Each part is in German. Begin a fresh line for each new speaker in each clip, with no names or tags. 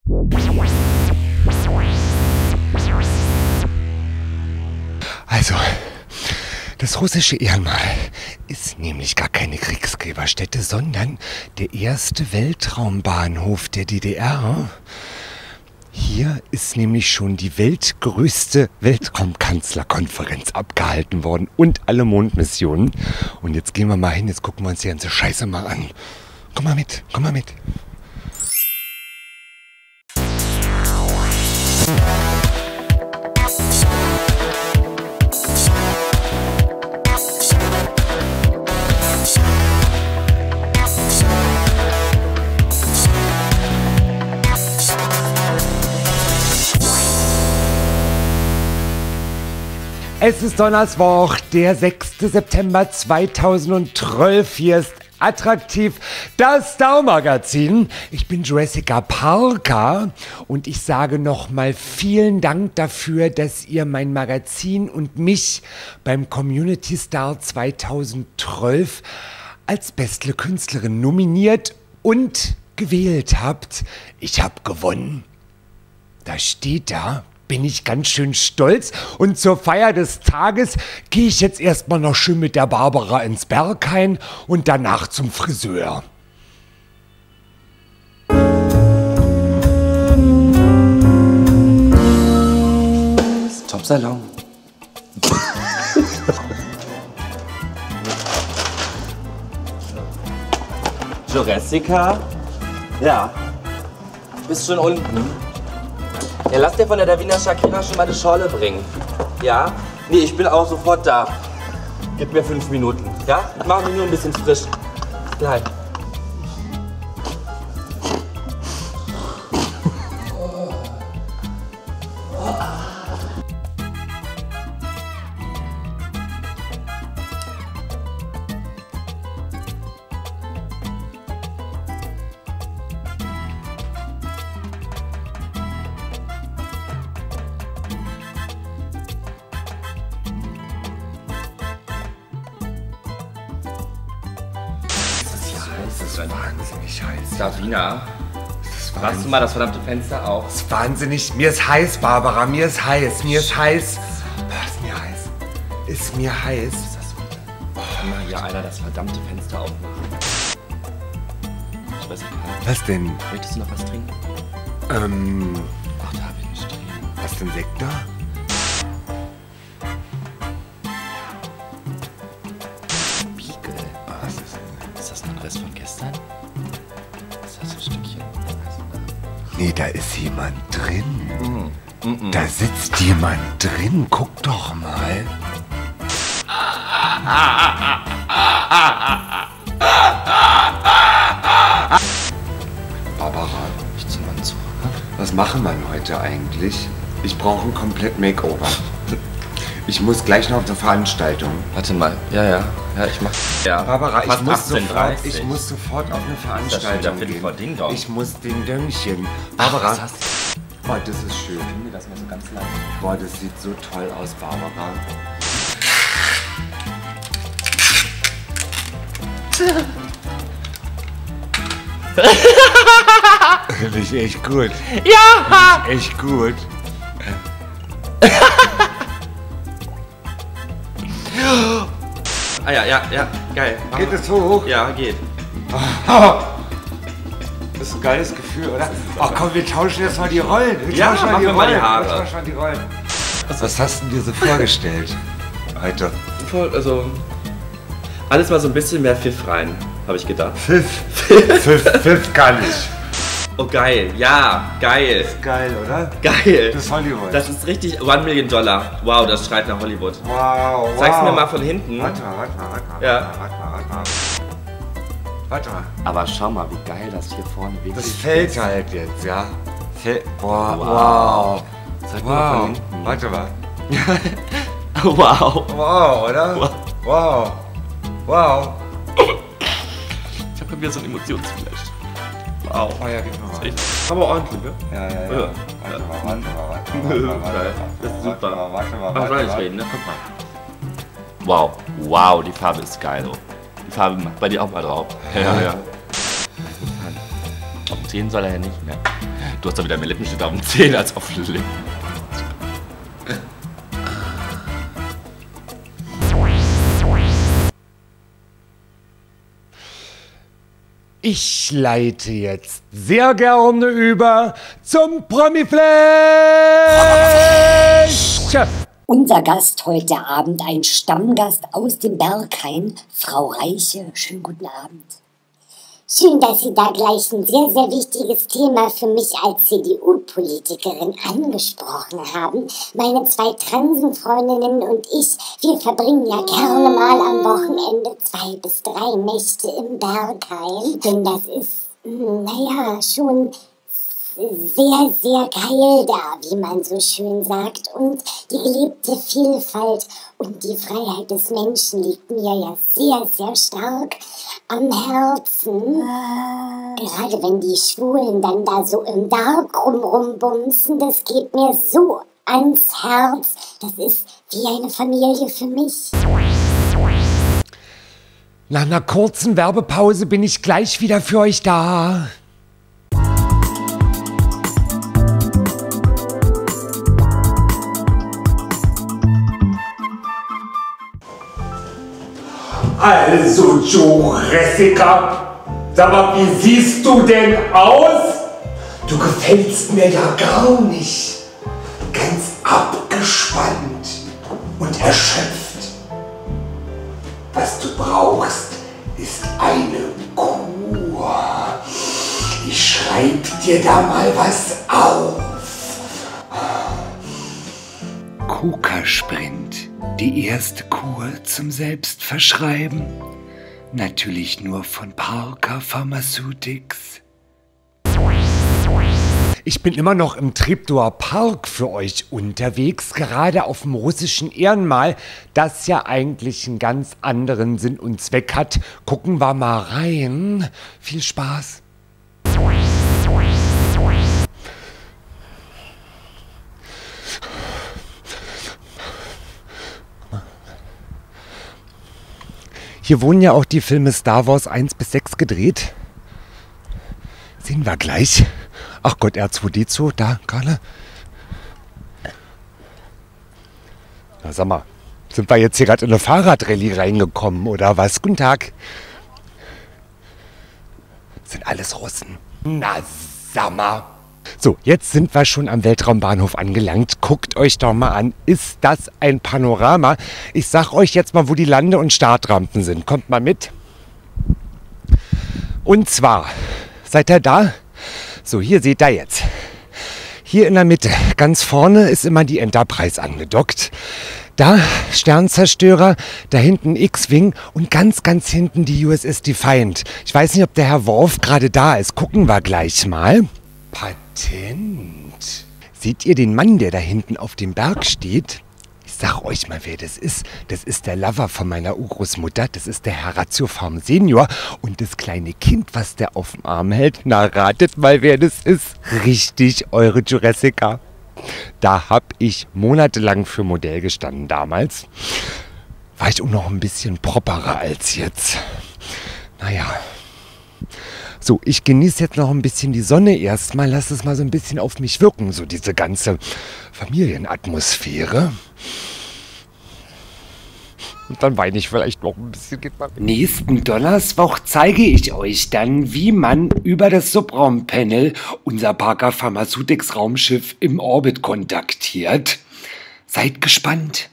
Also, das russische Ehrenmal ist nämlich gar keine Kriegsgräberstätte, sondern der erste Weltraumbahnhof der DDR. Hier ist nämlich schon die weltgrößte Weltraumkanzlerkonferenz abgehalten worden und alle Mondmissionen. Und jetzt gehen wir mal hin, jetzt gucken wir uns die ganze Scheiße mal an. Komm mal mit, komm mal mit. Es ist Donnerstag, der 6. September 2012. Hier ist attraktiv das Stau-Magazin. Ich bin Jessica Parker und ich sage nochmal vielen Dank dafür, dass ihr mein Magazin und mich beim Community Star 2012 als beste Künstlerin nominiert und gewählt habt. Ich habe gewonnen. Da steht da. Bin ich ganz schön stolz und zur Feier des Tages gehe ich jetzt erstmal noch schön mit der Barbara ins Berghain und danach zum Friseur.
Top-Salon. Jessica? Ja. Bist schon unten? Ja, lass dir von der Davina Shakira schon mal die Schorle bringen. Ja? Nee, ich bin auch sofort da. Gib mir 5 Minuten. Ja? Mach mich nur ein bisschen frisch. Gleich.
Das ist wahnsinnig heiß.
Davina, machst du mal das verdammte Fenster auf?
Das ist wahnsinnig. Mir ist heiß, Barbara. Mir ist heiß. Mir ist heiß. Ist mir heiß. Ist mir heiß.
Ist das wieder? Kann mal hier einer das verdammte Fenster aufmachen? Jessica.
Was denn?
Möchtest du noch was trinken? Ach, da hab ich nicht drin.
Was denn, Sekt da?
Spiegel. Ist das noch ein Rest von gestern? Ist das so ein Stückchen?
Nee, da ist jemand drin. Da sitzt jemand drin. Guck doch mal. Barbara,
Ich zieh mal zu.
was machen wir heute eigentlich? Ich brauche ein komplett Makeover. Ich muss gleich noch auf eine Veranstaltung.
Warte mal. Ja, ich mach. Ja.
Barbara, ich muss
18:30.
sofort auf eine
Das ist schon
Veranstaltung
wieder Viertel
gehen.
vor Ding Dong.
Ich muss den Döngchen. Barbara,
Was hast du?
oh, das ist schön.
Mir das mal so ganz leicht.
Boah, das sieht so toll aus, Barbara. Das ist echt gut.
Ja!
Das ist echt gut.
Ah ja, geil.
Geht es hoch?
Ja, geht.
Das ist ein geiles Gefühl, oder? Ach komm, wir tauschen jetzt mal die Rollen.
Ja, machen wir mal die Haare.
Wir tauschen mal die Rollen. Was hast du dir so vorgestellt heute?
Also, alles mal so ein bisschen mehr Pfiff rein, habe ich gedacht.
Pfiff kann ich.
Oh geil, ja, geil.
Geil, oder?
Geil.
Das ist Hollywood.
Das ist richtig $1 Million. Wow, das schreit nach Hollywood.
Wow,
Zeig's mir mal von hinten.
Warte mal.
Ja.
Warte mal.
Aber schau mal, wie geil das hier vorne wirklich
Das
ist.
fällt halt jetzt, ja? Wow.
Zeig mir mal von hinten.
Warte mal.
Wow.
Wow, oder? Wow.
Ich habe wieder so ein Emotionsflash. Wow.
Oh ja, gib mal.
Echt. Aber ordentlich, ne?
Ja.
Ja.
Warte mal.
Geil. Das ist super.
Warte mal.
Ach, soll ich reden, ne? Guck mal. Wow, die Farbe ist geil. Oh. Die Farbe macht bei dir auch mal drauf. Ja. Auf 10 soll er ja nicht mehr. Du hast doch wieder mehr Lippenstift auf den Zähnen als auf den Lippen.
Ich leite jetzt sehr gerne über zum Promiflash.
Unser Gast heute Abend, ein Stammgast aus dem Berghain, Frau Reiche. Schönen guten Abend.
Schön, dass Sie da gleich ein sehr, sehr wichtiges Thema für mich als CDU-Politikerin angesprochen haben. Meine 2 Transenfreundinnen und ich, wir verbringen ja gerne mal am Wochenende 2 bis 3 Nächte im Berghain. Denn das ist, naja, schon sehr, sehr geil da, wie man so schön sagt. Und die gelebte Vielfalt und die Freiheit des Menschen liegt mir ja sehr, sehr stark am Herzen. Gerade wenn die Schwulen dann da so im Dark rumbumsen, das geht mir so ans Herz. Das ist wie eine Familie für mich.
Nach einer kurzen Werbepause bin ich gleich wieder für euch da. Also, Jurassica, sag mal, wie siehst du denn aus? Du gefällst mir ja gar nicht. Ganz abgespannt und erschöpft. Was du brauchst, ist eine Kur. Ich schreib dir da mal was auf. KUKA-Sprint. Die erste Kur zum Selbstverschreiben. Natürlich nur von Parker Pharmaceutics. Ich bin immer noch im Treptower Park für euch unterwegs, gerade auf dem russischen Ehrenmal, das ja eigentlich einen ganz anderen Sinn und Zweck hat. Gucken wir mal rein. Viel Spaß. Hier wurden ja auch die Filme Star Wars 1 bis 6 gedreht. Sehen wir gleich. Ach Gott, R2D2, da, Karle. Na sag mal, sind wir jetzt hier gerade in eine Fahrradrallye reingekommen, oder was? Guten Tag. Sind alles Russen. Na sag mal. So, jetzt sind wir schon am Weltraumbahnhof angelangt. Guckt euch doch mal an. Ist das ein Panorama? Ich sag euch jetzt mal, wo die Lande- und Startrampen sind. Kommt mal mit. Und zwar, seid ihr da? So, hier seht ihr jetzt. Hier in der Mitte, ganz vorne, ist immer die Enterprise angedockt. Da Sternzerstörer, da hinten X-Wing und ganz, ganz hinten die USS Defiant. Ich weiß nicht, ob der Herr Worf gerade da ist. Gucken wir gleich mal. Patent. Seht ihr den Mann, der da hinten auf dem Berg steht? Ich sag euch mal, wer das ist. Das ist der Lover von meiner Urgroßmutter. Das ist der Herr Ratiofarm Senior. Und das kleine Kind, was der auf dem Arm hält, na ratet mal, wer das ist. Richtig, eure Jurassica. Da hab ich monatelang für Modell gestanden damals. War ich auch noch ein bisschen properer als jetzt. Naja. So, ich genieße jetzt noch ein bisschen die Sonne erstmal. Lass es mal so ein bisschen auf mich wirken, so diese ganze Familienatmosphäre. Und dann weine ich vielleicht noch ein bisschen. Nächsten Donnerstag zeige ich euch dann, wie man über das Subraumpanel unser Parker Pharmaceutics Raumschiff im Orbit kontaktiert. Seid gespannt.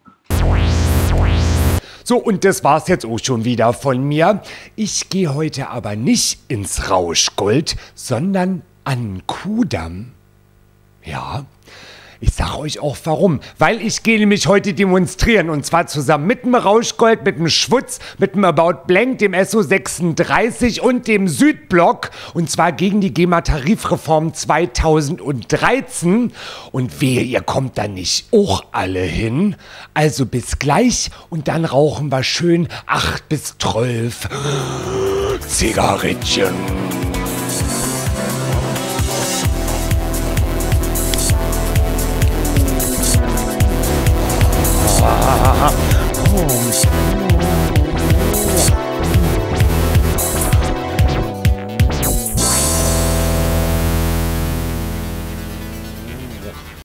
So, und das war's jetzt auch schon wieder von mir. Ich gehe heute aber nicht ins Rauschgold, sondern an Kudamm. Ja, ich sage euch auch warum. Weil ich gehe nämlich heute demonstrieren. Und zwar zusammen mit dem Rauschgold, mit dem Schwutz, mit dem About Blank, dem SO36 und dem Südblock. Und zwar gegen die GEMA-Tarifreform 2013. Und wehe, ihr kommt da nicht auch alle hin. Also bis gleich und dann rauchen wir schön 8 bis 12 Zigarettchen. Ende.